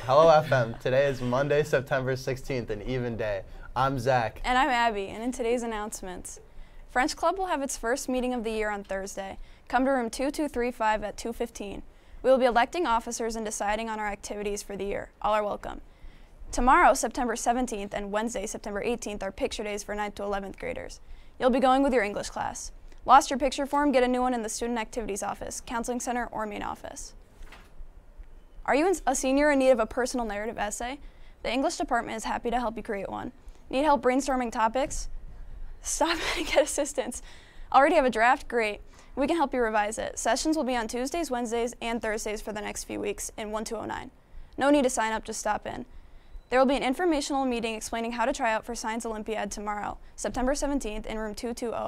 Hello FM. Today is Monday, September 16th, an even day. I'm Zach. And I'm Abby, and in today's announcements, French Club will have its first meeting of the year on Thursday. Come to room 2235 at 2:15. We will be electing officers and deciding on our activities for the year. All are welcome. Tomorrow, September 17th, and Wednesday, September 18th, are picture days for 9th to 11th graders. You'll be going with your English class. Lost your picture form? Get a new one in the Student Activities Office, Counseling Center, or Main Office. Are you a senior in need of a personal narrative essay? The English department is happy to help you create one. Need help brainstorming topics? Stop and get assistance. Already have a draft? Great. We can help you revise it. Sessions will be on Tuesdays, Wednesdays, and Thursdays for the next few weeks in 1209. No need to sign up, just stop in. There will be an informational meeting explaining how to try out for Science Olympiad tomorrow, September 17th, in room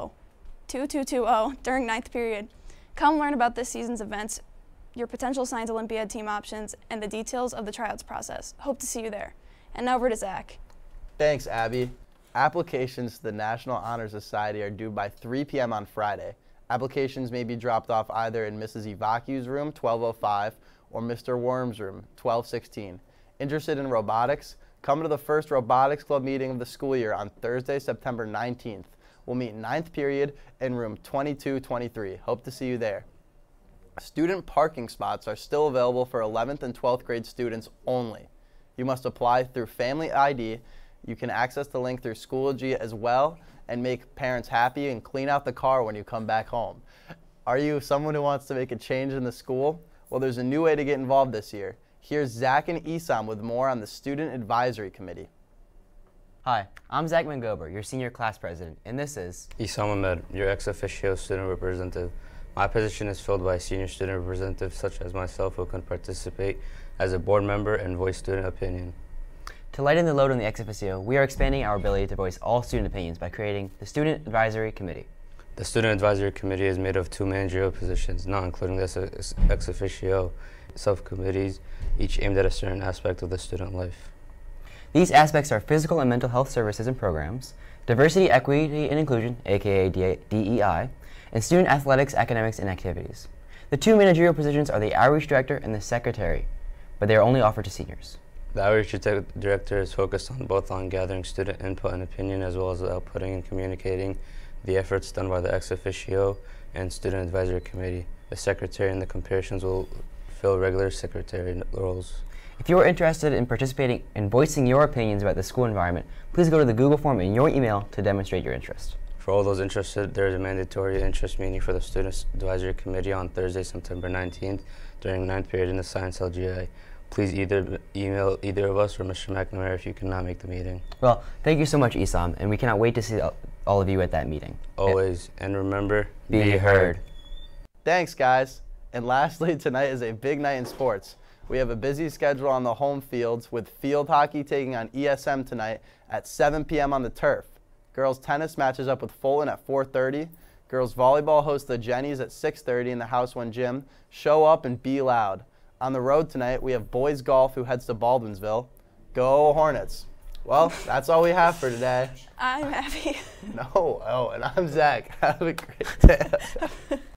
2220 during 9th period. Come learn about this season's events, your potential Science Olympiad team options, and the details of the tryouts process. Hope to see you there. And now over to Zach. Thanks, Abby. Applications to the National Honor Society are due by 3 p.m. on Friday. Applications may be dropped off either in Mrs. Ivacu's room, 1205, or Mr. Worm's room, 1216. Interested in robotics? Come to the first Robotics Club meeting of the school year on Thursday, September 19th. We'll meet 9th period in room 2223. Hope to see you there. Student parking spots are still available for 11th and 12th grade students only. You must apply through Family ID. You can access the link through Schoology as well and make parents happy and clean out the car when you come back home. Are you someone who wants to make a change in the school? Well, there's a new way to get involved this year. Here's Zach and Isam with more on the Student Advisory Committee. Hi, I'm Zach Mangober, your senior class president, and this is Isam Ahmed, your ex officio student representative. My position is filled by senior student representatives such as myself who can participate as a board member and voice student opinion. To lighten the load on the ex officio, we are expanding our ability to voice all student opinions by creating the Student Advisory Committee. The Student Advisory Committee is made of 2 managerial positions, not including the ex officio subcommittees, each aimed at a certain aspect of the student life. These aspects are physical and mental health services and programs, diversity, equity, and inclusion, aka DEI, and student athletics, academics, and activities. The 2 managerial positions are the outreach director and the secretary, but they are only offered to seniors. The outreach director is focused on gathering student input and opinion as well as outputting and communicating the efforts done by the ex officio and student advisory committee. The secretary and the comparisons will fill regular secretary roles. If you are interested in participating and voicing your opinions about the school environment, please go to the Google form in your email to demonstrate your interest. For all those interested, there is a mandatory interest meeting for the Student Advisory Committee on Thursday, September 19th during 9th period in the Science LGA. Please either email either of us or Mr. McNamara if you cannot make the meeting. Well, thank you so much, Isam, and we cannot wait to see all of you at that meeting. Always, and remember, be heard. Thanks, guys. And lastly, tonight is a big night in sports. We have a busy schedule on the home fields with field hockey taking on ESM tonight at 7 p.m. on the turf. Girls tennis matches up with Fulton at 4:30. Girls volleyball hosts the Jennies at 6:30 in the House 1 gym. Show up and be loud. On the road tonight, we have boys golf who heads to Baldwinsville. Go Hornets. Well, that's all we have for today. I'm Abby. No, and I'm Zach. Have a great day.